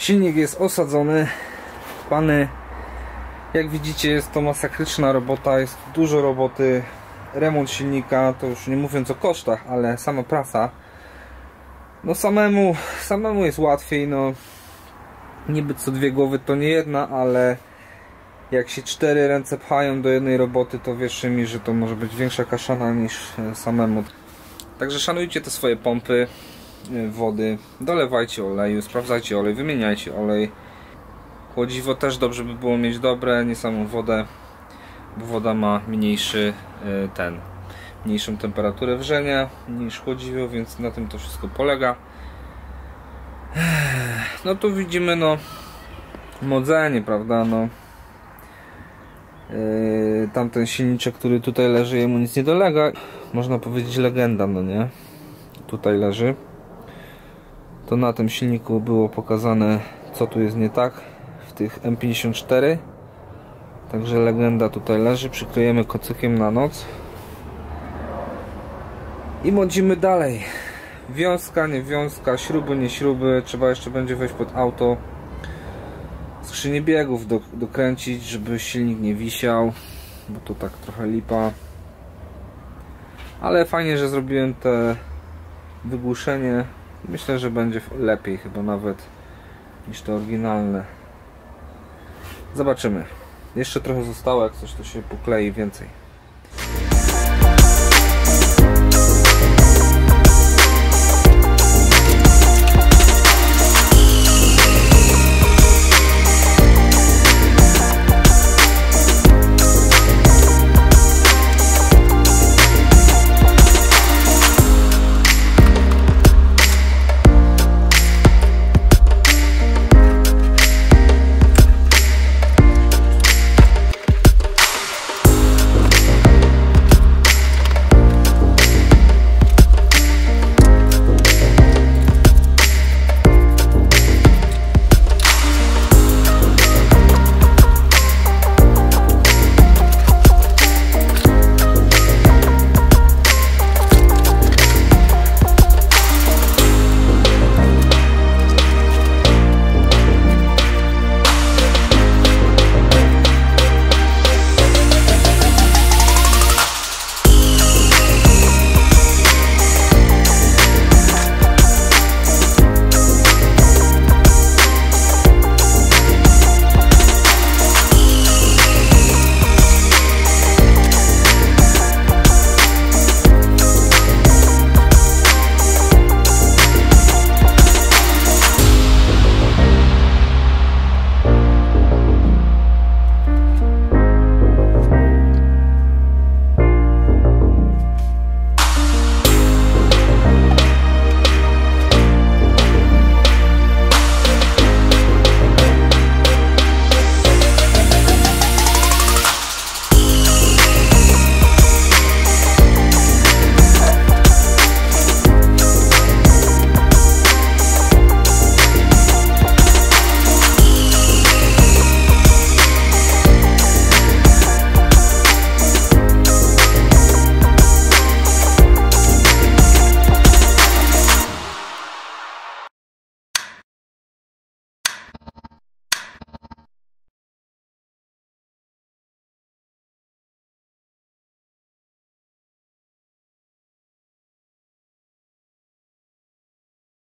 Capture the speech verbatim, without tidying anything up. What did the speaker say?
Silnik jest osadzony, pany. Jak widzicie, jest to masakryczna robota, jest dużo roboty. Remont silnika, to już nie mówiąc o kosztach, ale sama praca. No samemu, samemu jest łatwiej, no niby co dwie głowy to nie jedna, ale jak się cztery ręce pchają do jednej roboty, to wierzcie mi, że to może być większa kaszana niż samemu. Także szanujcie te swoje pompy wody, dolewajcie oleju, sprawdzajcie olej, wymieniajcie olej. Chłodziwo też dobrze by było mieć dobre, nie samą wodę, bo woda ma mniejszy ten, mniejszą temperaturę wrzenia niż chłodziwo, więc na tym to wszystko polega. No tu widzimy no modzenie, prawda, no yy, tamten silniczek, który tutaj leży, jemu nic nie dolega, można powiedzieć legenda, no nie, tutaj leży. To na tym silniku było pokazane, co tu jest nie tak w tych M pięćdziesiąt cztery. Także legenda tutaj leży, przykryjemy kocykiem na noc i modzimy dalej. Wiązka, nie wiązka, śruby, nie śruby. Trzeba jeszcze będzie wejść pod auto, skrzynię biegów do, dokręcić, żeby silnik nie wisiał, bo to tak trochę lipa. Ale fajnie, że zrobiłem te wygłuszenie. Myślę, że będzie lepiej chyba nawet niż to oryginalne. Zobaczymy. Jeszcze trochę zostało, jak coś to się poklei więcej.